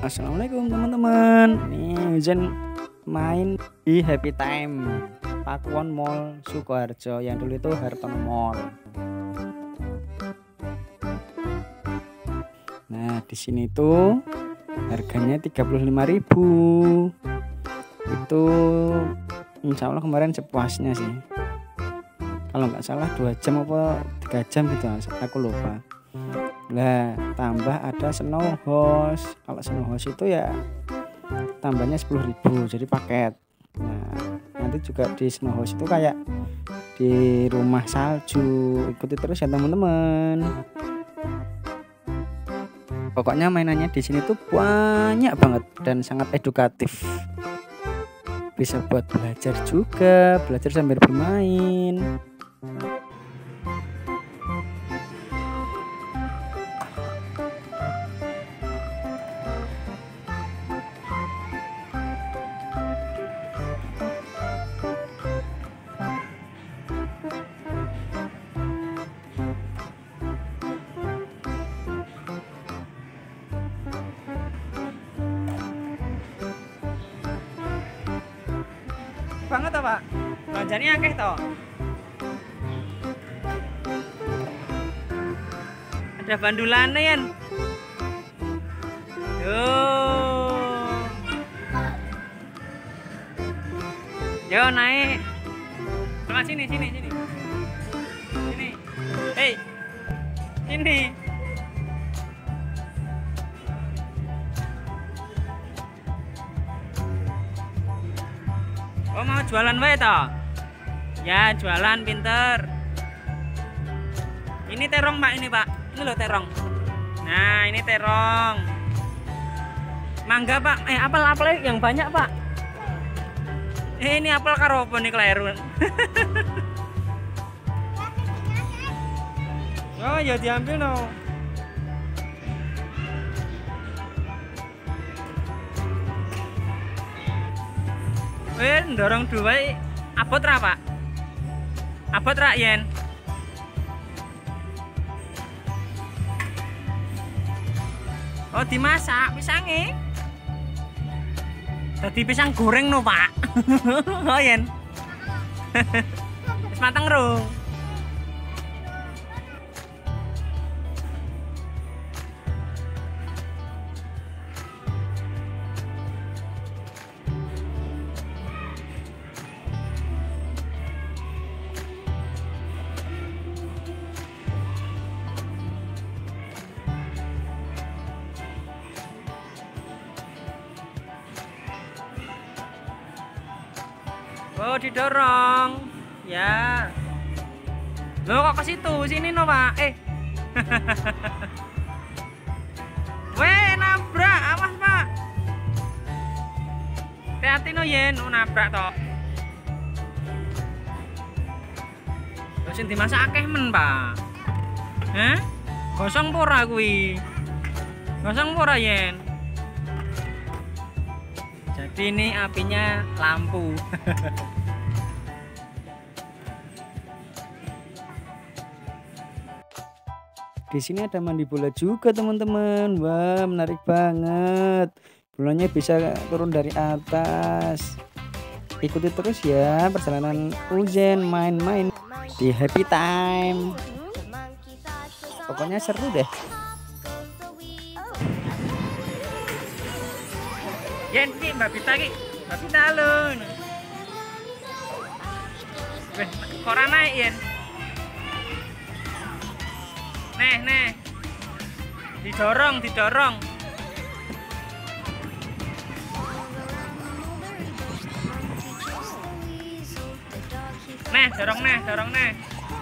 Assalamualaikum teman-teman. Nih Zen main di Happy Time Pakuwon Mall Sukoharjo yang dulu itu Hartono Mall. Nah di sini tuh harganya 35.000. Itu insya Allah kemarin sepuasnya sih. Kalau nggak salah 2 jam apa 3 jam gitu, aku lupa. Nah tambah ada snow house. Kalau snow house itu ya tambahnya 10.000 jadi paket. Nah nanti juga di snow house itu kayak di rumah salju. Ikuti terus ya teman-teman. Pokoknya mainannya di sini tuh banyak banget dan sangat edukatif. Bisa buat belajar juga, belajar sambil bermain. Banget toh Pak, belanjanya akeh toh. Ada bandulannya Yan. Yo naik. Coba sini. Sini. Hei. Sini. Oh mau jualan wae toh? Ya jualan pinter. Ini terong Pak, ini Pak. Ini loh terong. Nah ini terong. Mangga Pak. Apel yang banyak Pak. Ini apel karo apa nih kelairun? Oh ya diambil no. Dorong dua abot ra Pak? Abot ra Yen? Oh dimasak pisangnya? Jadi pisang goreng no Pak? Oh Yen? Wis mateng rung? Oh didorong ya. Loh kok ke situ? Sini no Pak. Weh nabrak, awas Pak. Hati-hati no Yen, nabrak toh. Terus sing dimasak akeh men Pak. Gosong pura kuwi. Gosong pura Yen. Jadi ini apinya lampu. Di sini ada mandi bola juga teman-teman. Wah menarik banget. Bolanya bisa turun dari atas. Ikuti terus ya perjalanan Uzen main-main di Happy Time. Pokoknya seru deh. Yen ki Mbak Bita ki. Mbak Bita halo. Weh, kok ora naik Yen? Nih. Didorong. Dorong nih.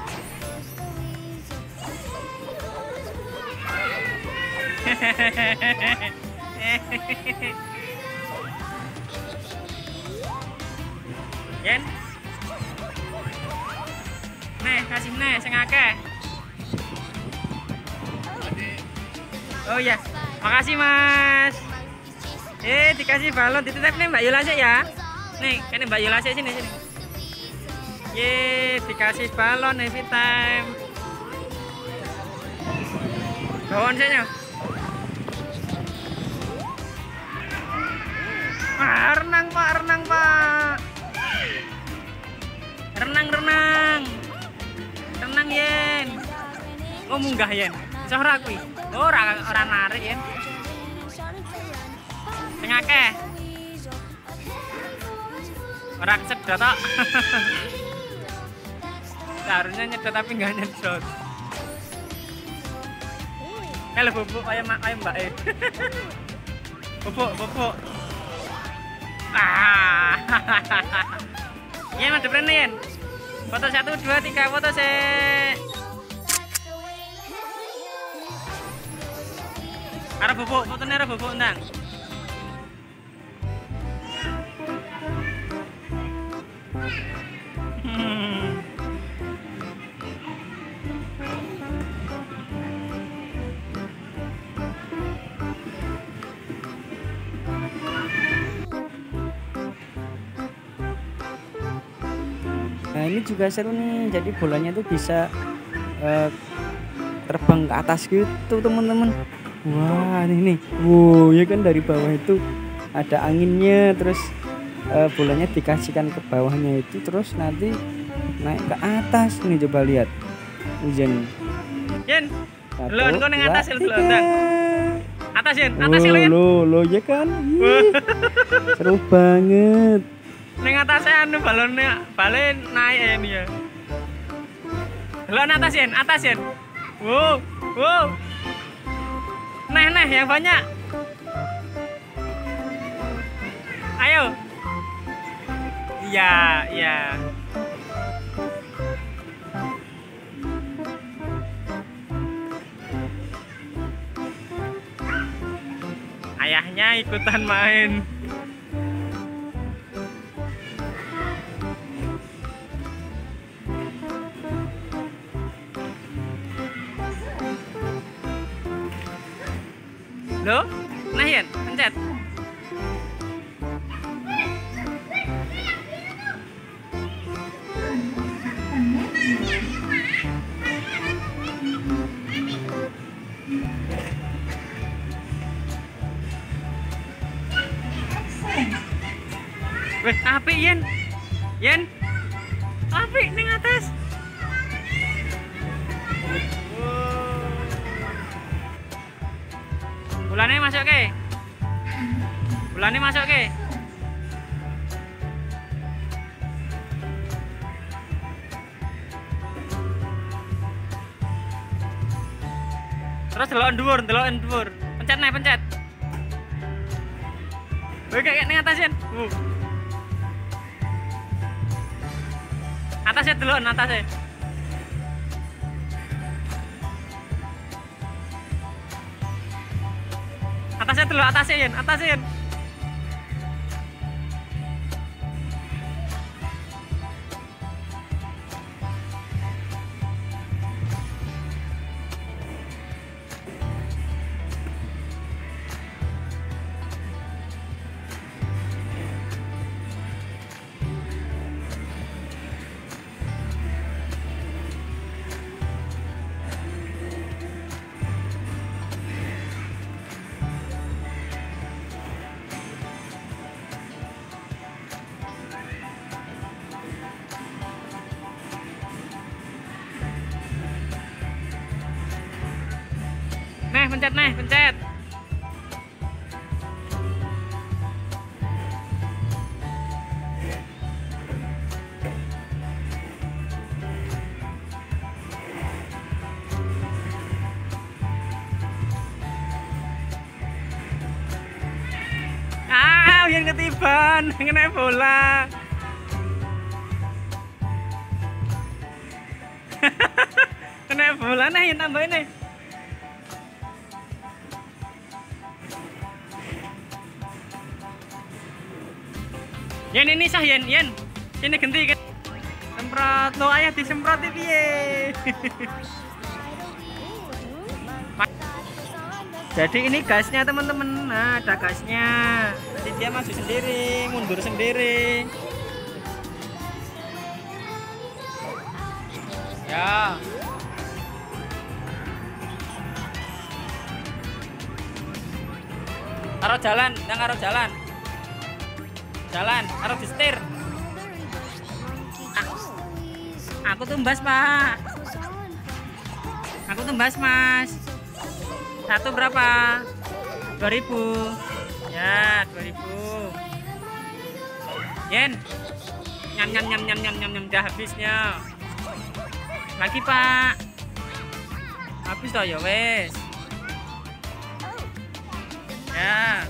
Yen. Nih, kasih nih sing akeh. Oh ya, makasih Mas. Dikasih balon, dititip nih Mbak Yula ya. Nih, kan Mbak Yula sini. Dikasih balon Happy Time. Bawon saja. munggah yen. Iso ora kuwi? Ora narik yen. Sing akeh. Ora kesedot tok. Seharusnya nyedot tapi enggak nyedot. Kalau bubuk kayak Mbak E. Bubuk. Iya madep rene yen. Foto 1 2 3 foto sih. Arep bubuk, fotone arep bubuk ndang. Nah ini juga seru nih, jadi bolanya tuh bisa terbang ke atas gitu teman-teman. Wah ini nih, wow ya kan dari bawah itu ada anginnya, terus bolanya dikasihkan ke bawahnya itu, terus nanti naik ke atas nih, coba lihat hujan. Yen, lo ning atas lho ndang. Atas Yen, atas lho Yen. Lo ya kan. Seru banget. Ning atase anu balen naik ini ya. Lo atas Yen. Wow. Nah yang banyak. Ayo. Iya. Ayahnya ikutan main. Loh, nah Yen, pencet. Weh, apik Yen. Apik ning atas. Bulane masuk ke. Terus deloken dhuwur. Pencet. Wih kayak ning atas Yen. Atasnya deloken atasnya. Atasnya Yen. Pencet. Yang ketiban, kena bola. Kena bola nih, yang tambahin nih. Yen ini sah Yen. Sini ganti kan. Semprot lo ayah disemprot piye. Jadi ini gasnya teman-teman. Nah, ada gasnya. Jadi dia maju sendiri, mundur sendiri. Ya. Taruh jalan, taruh di setir. Aku tumbas Pak. Aku tumbas mas. Satu berapa? 2000. Ya 2000. Yen. Nyam nyam nyam nyam nyam nyam nyam udah habisnya. Lagi pak. Habis toh ya wes. Ya.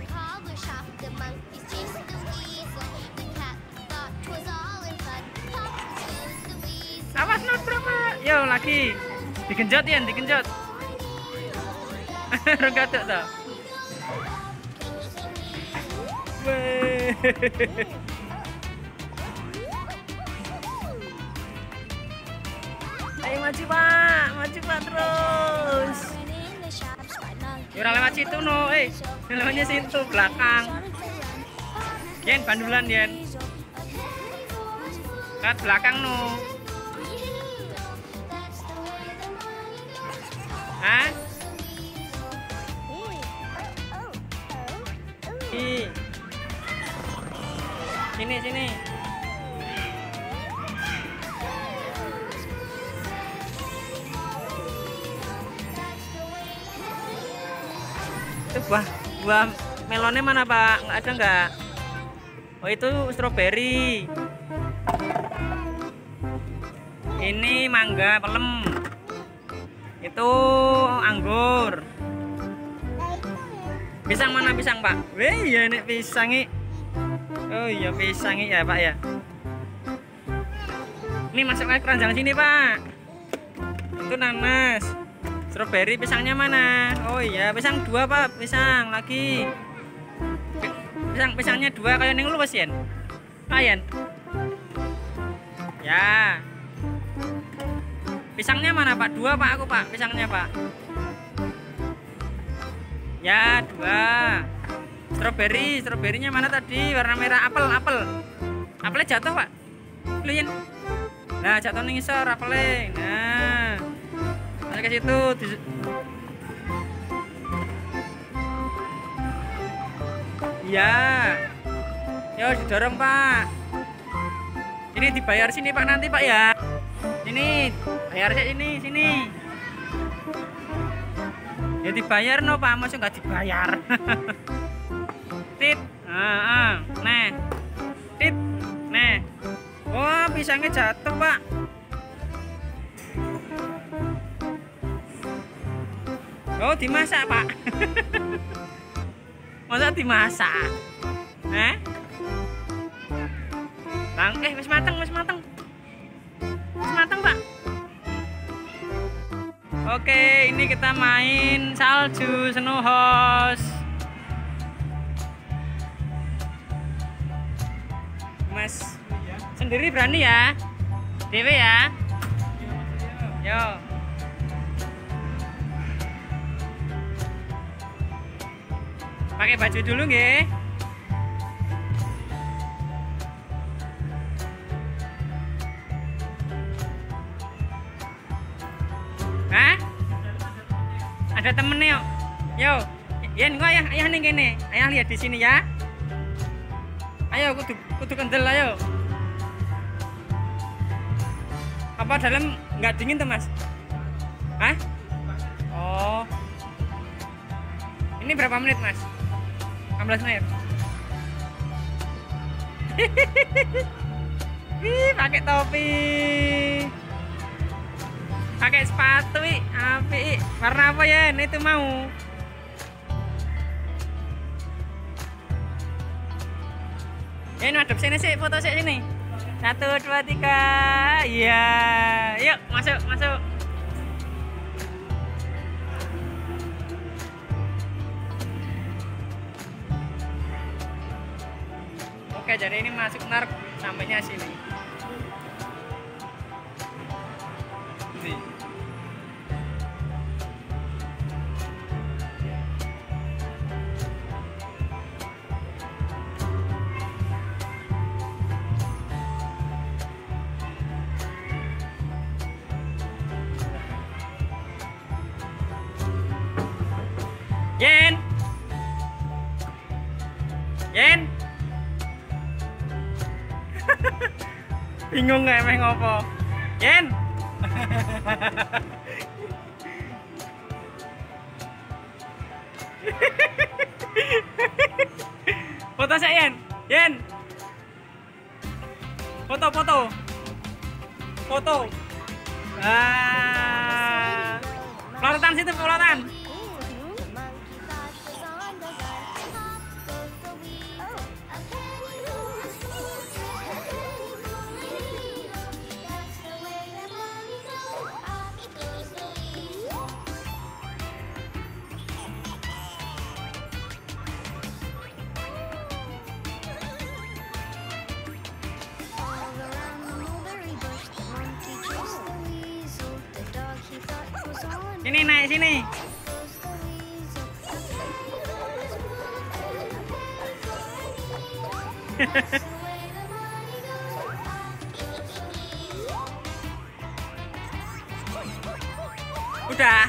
Awas not berapa? Yo lagi. Digenjot Yen, digenjot. Regatuk toh. Weh. Ayo maju pak terus. Yura lewat situ no, lewatnya situ belakang. Yen bandulan Yen. Lewat belakang no. Hah? Sini. Itu buah melonnya mana pak? Nggak ada nggak? Oh itu stroberi. Ini mangga pelem. Itu anggur. Pisang mana pisang pak? Wih ya nek pisangi. Oh iya pisangi ya pak ya. Ini masuknya keranjang sini pak. Itu nanas. Stroberi pisangnya mana? Oh iya pisang 2 pak. Pisang lagi. Pisangnya 2 kayak neng luwes Yen. Ayen. Ya. Pisangnya mana pak? 2 pak aku pak. Pisangnya pak. Ya 2. Stroberinya mana tadi? Warna merah apelnya jatuh pak. Lihat. Nah jatuh nih ngisor apelnya. Nah masuk ke situ. Ya. Yo didorong pak. Ini dibayar sini pak nanti pak ya. Ini bayar sini. Ya dibayar no pak, masuk nggak dibayar. Tit, nah, tit, nah. Wah pisangnya jatuh pak. Oh dimasak pak. Masa dimasak? Wis mateng pak. Oke, ini kita main salju snow house. Mas sendiri berani ya? Dewe ya? Yo. Pakai baju dulu nggih. Hah? Ada temennya yuk. Yo, Yen kok ayah ning kene. Ayah lihat di sini ya. Ayo kudu kendel ayo. Apa dalam nggak dingin tuh Mas? Hah? Oh. Ini berapa menit Mas? 16 menit. Pakai topi. Pakai sepatu api. Warna apa ya? Ini tuh mau. Ini madep sini sih, foto sini. 1, 2, 3. Iya. Yuk, masuk. Oke, jadi ini masuk nar sampainya sini. Nih. Yen. Bingung nggak emang ngopo? Yen. Foto saya Yen. Yen. Foto. Pelorotan situ, pelorotan. Sini naik sini. Udah.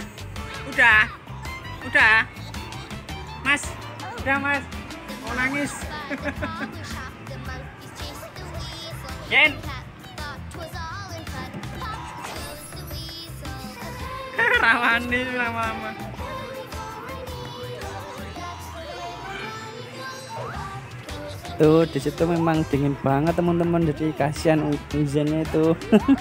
Mas, udah Mas. Mau nangis. Yen. Rawani lama-lama. Tuh di situ memang dingin banget teman-teman, jadi kasihan hujannya itu.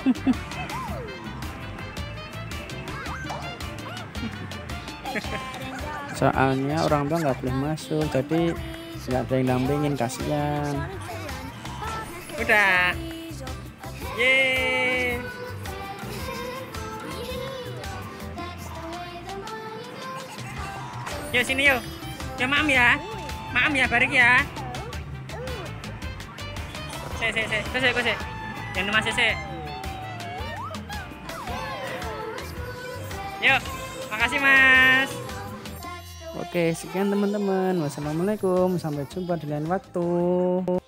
Soalnya orang tua nggak boleh masuk, jadi nggak ada yang dampingin, kasihan. Udah. Yeay. Yuk sini yuk. Ya maaf ya. Maaf ya, balik ya. Kose. Jangan masih se. Yuk. Makasih Mas. Oke, sekian teman-teman. Wassalamualaikum. Sampai jumpa di lain waktu.